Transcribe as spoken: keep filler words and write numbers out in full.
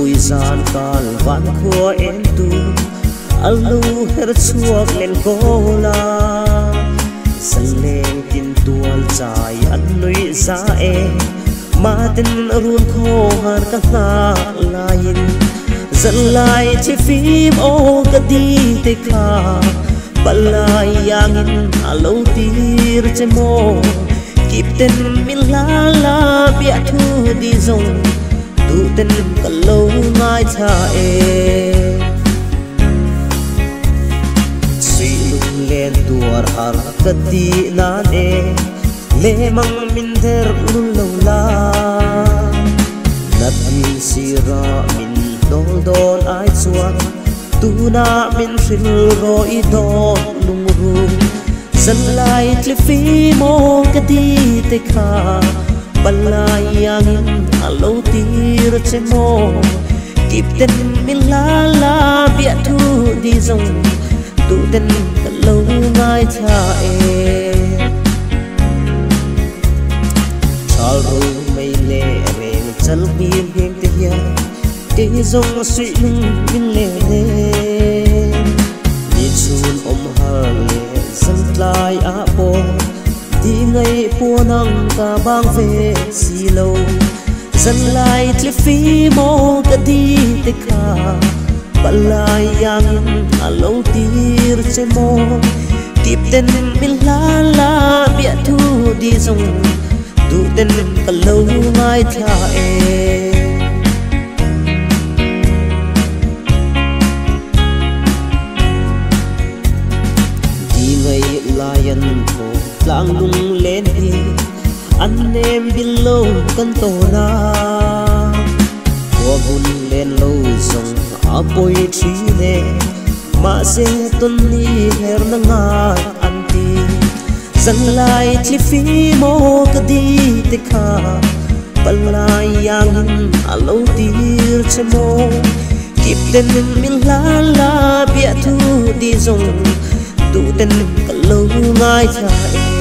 bùi gian càn ván khua em tu alu her chuak len cô la san lên tin tual chai an nui za e ma tin run kho har ka nga lain dân lai chi phim ô ka đi te kha balai yangin alo tir che mo kip ten min la la bia thu đi zong tu ten ka lo ngai tha e si lung len tuar har ka ti nan e le mang min der lung lo la nat min sira min dol don ai chuan tu na min ril roi don lung ru dân lai tle phi mo ka ti te kha balai yangin alo tir che mo kip ten min la la bia thu đi zong tu ten ka lo ngai tha e chal ro mai le reng chal bien bien te ya ke zong sui lung min le le ni chun om har le dân lai a po đi ngay pu nang ka bang ve si lâu dân lai tle phi mo ka đi te kha balai yangin alo tir che mo kip ten min la la bia thu đi zong tu ten ka lo ngai tha e layan ko lang lung len hi an nem bilo kan to na ko bun len lo zong apoi thi ne ma se ton ni her na nga an ti zan lai tli fi mo ka di te kha balai yang alo tir che mo kip ten min la la bia thu đi zong tu ten ka lo ngai tha